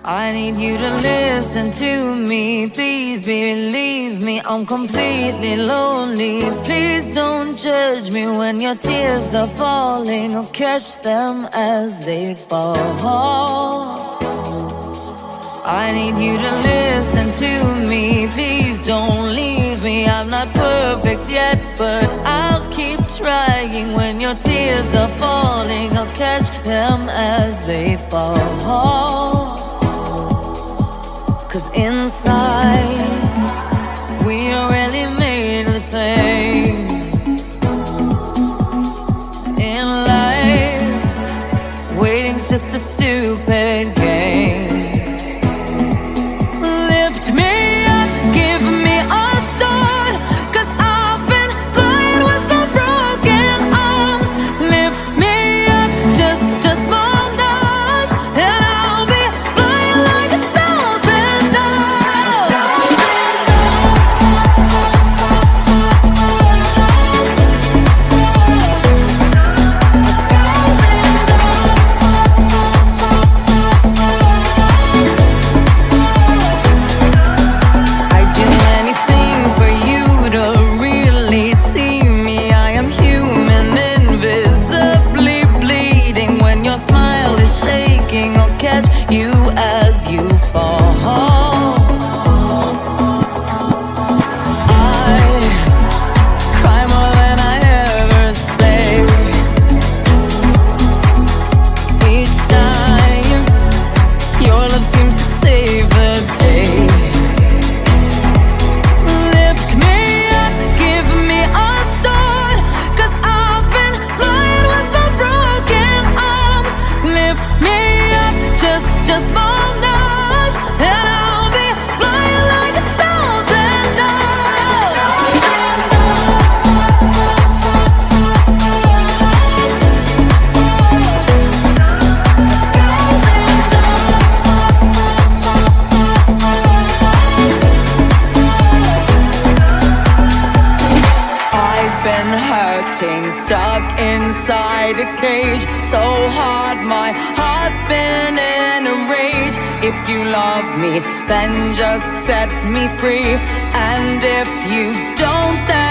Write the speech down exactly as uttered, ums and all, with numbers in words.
I need you to listen to me. Please believe me, I'm completely lonely. Please don't judge me when your tears are falling, or catch them as they fall. I need you to listen to me. Please don't leave me. I'm not perfect yet, but I'll keep trying. When your tears are falling, I'll catch them as they fall. 'Cause inside, we are really made the same. In life, waiting's just a stupid game. Lift me up, give me a start, 'cause I've been flying with some broken arms. Lift me up just a small notch, and I'll be flying like a thousand doves. I'd do anything for you to really see me. I am human, invisibly bleeding. When your smile is shaking, I'll catch you as you fall. I cry more than I ever say. Each time your love seems to save the day. Lift me up, give me a start, 'cause I've been flying with some broken arms. Lift me up just a small notch, and I'll be flying like a thousand doves. I've been hurting, stuck inside a cage, so hard my heart's been in a rage. If you love me, then just set me free, and if you don't, then